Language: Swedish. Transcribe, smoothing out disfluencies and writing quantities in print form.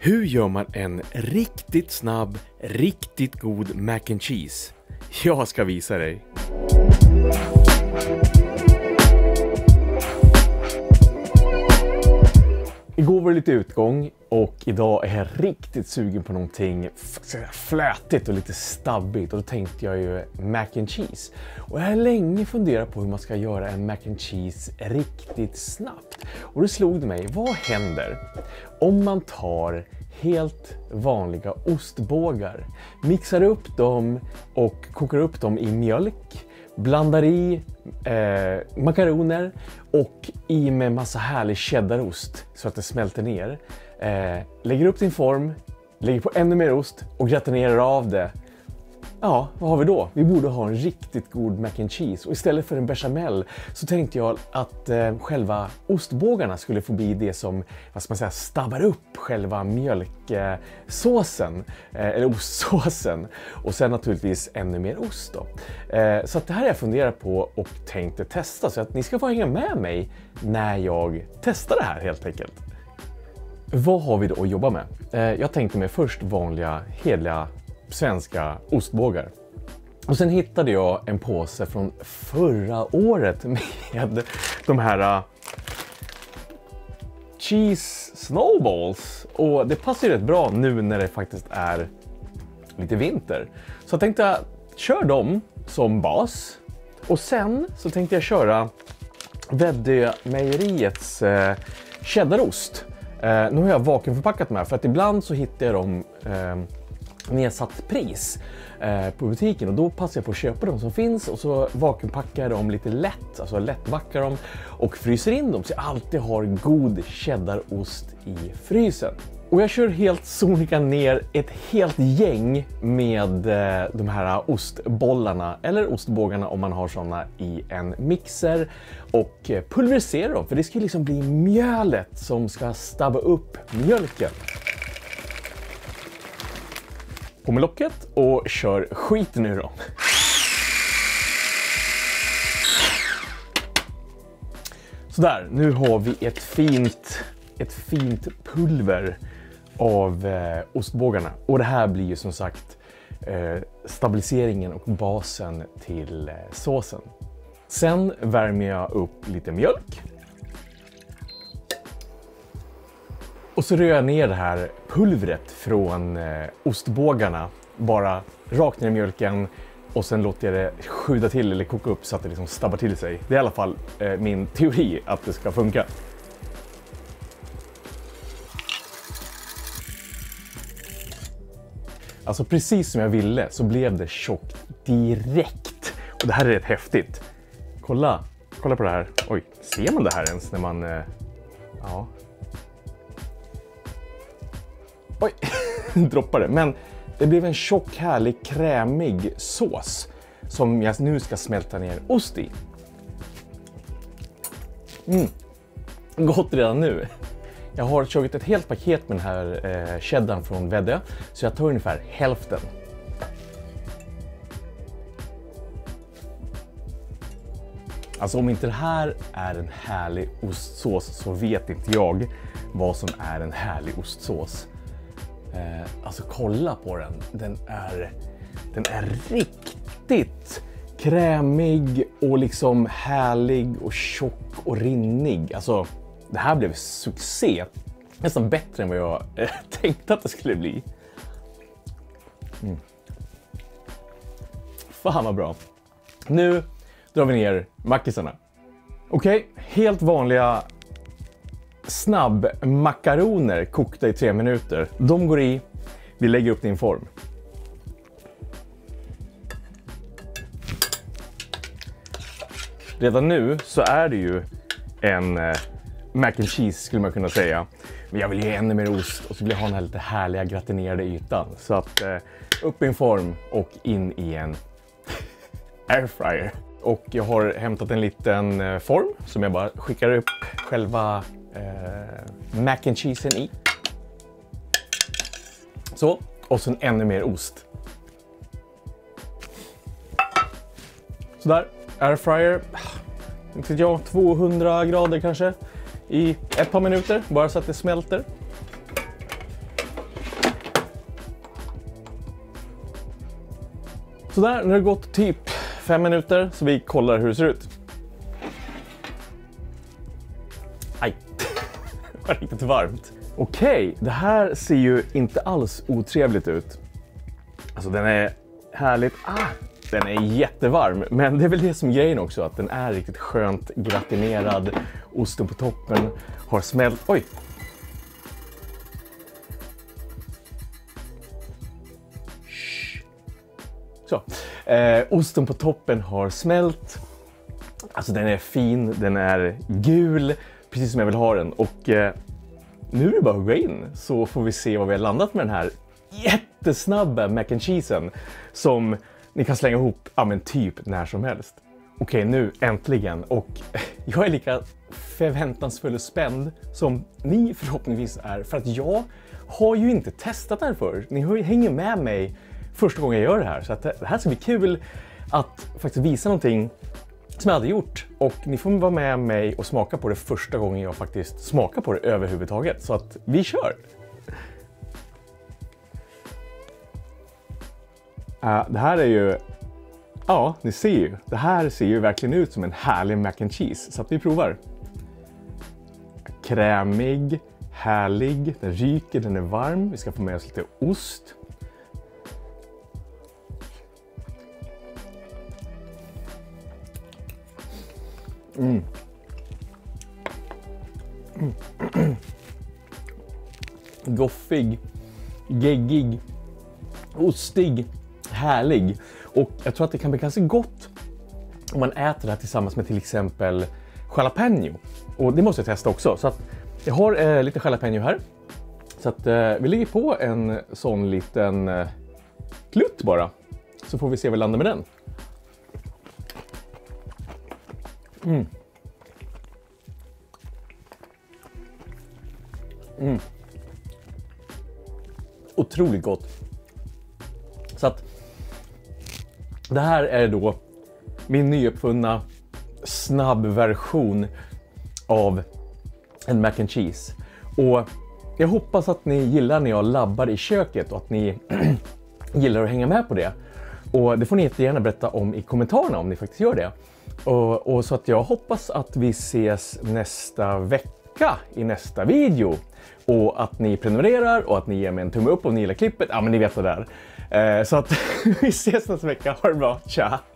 Hur gör man en riktigt snabb, riktigt god mac and cheese? Jag ska visa dig. Igår var det lite utgång och idag är jag riktigt sugen på någonting flötigt och lite stabbigt. Och då tänkte jag ju mac and cheese. Och jag har länge funderat på hur man ska göra en mac and cheese riktigt snabbt. Och det slog det mig, vad händer om man tar helt vanliga ostbågar, mixar upp dem och kokar upp dem i mjölk, blandar i makaroner och i med massa härlig cheddarost så att det smälter ner. Lägger upp din form, lägger på ännu mer ost och gratinerar av det. Ja, vad har vi då? Vi borde ha en riktigt god mac and cheese. Och istället för en bechamel så tänkte jag att själva ostbågarna skulle få bli det som, vad ska man säga, stabbar upp själva mjölksåsen. Eller ostsåsen. Och sen naturligtvis ännu mer ost då. Så att det här har jag funderat på och tänkte testa. Så att ni ska få hänga med mig när jag testar det här helt enkelt. Vad har vi då att jobba med? Jag tänkte mig först vanliga, hederliga svenska ostbågar. Och sen hittade jag en påse från förra året med de här cheese snowballs. Och det passar ju rätt bra nu när det faktiskt är lite vinter. Så jag tänkte kör dem som bas. Och sen så tänkte jag köra Väddö mejeriets cheddarost. Nu har jag vakuumförpackat de här för att ibland så hittar jag dem nedsatt pris på butiken och då passar jag på att köpa dem som finns och så vakuumpackar jag dem lite lätt, alltså lättbackar dem och fryser in dem så jag alltid har god cheddarost i frysen. Och jag kör helt sonika ner ett helt gäng med de här ostbollarna eller ostbågarna om man har sådana i en mixer och pulveriserar dem för det ska liksom bli mjölet som ska stabba upp mjölken. På med locket och kör skiten ur dem. Sådär, nu har vi ett fint pulver av ostbågarna. Och det här blir ju som sagt stabiliseringen och basen till såsen. Sen värmer jag upp lite mjölk. Och så rör jag ner det här pulvret från ostbågarna bara rakt ner i mjölken och sen låter jag det sjuda till eller koka upp så att det liksom stabbar till sig. Det är i alla fall min teori att det ska funka. Alltså precis som jag ville så blev det tjockt direkt. Och det här är rätt häftigt. Kolla på det här. Oj, ser man det här ens när man... ja... Oj, droppade. Men det blev en tjock, härlig, krämig sås som jag nu ska smälta ner ost i. Gott redan nu. Jag har tagit ett helt paket med den här cheddarn från Väddö, så jag tar ungefär hälften. Alltså om inte det här är en härlig ostsås så vet inte jag vad som är en härlig ostsås. Alltså kolla på den. Den är riktigt krämig och liksom härlig och tjock och rinnig. Alltså det här blev succé. Nästan bättre än vad jag tänkte att det skulle bli. Fan vad bra. Nu drar vi ner mackisarna. Okej, helt vanliga snabbmakaroner kokta i 3 minuter. De går i, vi lägger upp din form. Redan nu så är det ju en mac and cheese skulle man kunna säga. Men jag vill ge ännu mer ost och så vill jag ha den här lite härliga gratinerade ytan. Så att upp i en form och in i en airfryer. Och jag har hämtat en liten form som jag bara skickar upp själva mac and cheesen i. Så, och sen ännu mer ost. Sådär, airfryer, inte vet jag, 200 grader kanske i ett par minuter, bara så att det smälter. Så där, nu har det gått typ 5 minuter så vi kollar hur det ser ut. Aj, det var riktigt varmt. Okej, det här ser ju inte alls otrevligt ut. Alltså den är härligt, den är jättevarm. Men det är väl det som är grejen också, att den är riktigt skönt gratinerad. Osten på toppen har smält, oj! Så, osten på toppen har smält. Alltså den är fin, den är gul, precis som jag vill ha den. Och nu är det bara att gå in så får vi se vad vi har landat med den här jättesnabba mac and cheesen som ni kan slänga ihop typ när som helst. Okej, nu äntligen. Och jag är lika förväntansfull och spänd som ni förhoppningsvis är, för att jag har ju inte testat det här förr. Ni hänger med mig första gången jag gör det här, så att det här ska bli kul att faktiskt visa någonting som jag hade gjort, och ni får vara med mig och smaka på det första gången jag faktiskt smakar på det överhuvudtaget, så att vi kör! Det här är ju, ja, ni ser ju, det här ser ju verkligen ut som en härlig mac and cheese, så att vi provar. Krämig, härlig, den ryker, den är varm, vi ska få med oss lite ost. Goffig, geggig, ostig, härlig. Och jag tror att det kan bli ganska gott om man äter det här tillsammans med till exempel jalapeno. Och det måste jag testa också. Så att jag har lite jalapeno här. Så att vi lägger på en sån liten klutt bara. Så får vi se vad vi landar med den. Otroligt gott. Så att det här är då min nyuppfunna snabbversion av en mac and cheese. Och jag hoppas att ni gillar när jag labbar i köket och att ni gillar att hänga med på det. Och det får ni jättegärna berätta om i kommentarerna om ni faktiskt gör det. Och så att jag hoppas att vi ses nästa vecka i nästa video. Och att ni prenumererar och att ni ger mig en tumme upp om ni gillar klippet. Ja, men ni vet det där. Så att vi ses nästa vecka. Ha det bra. Tja!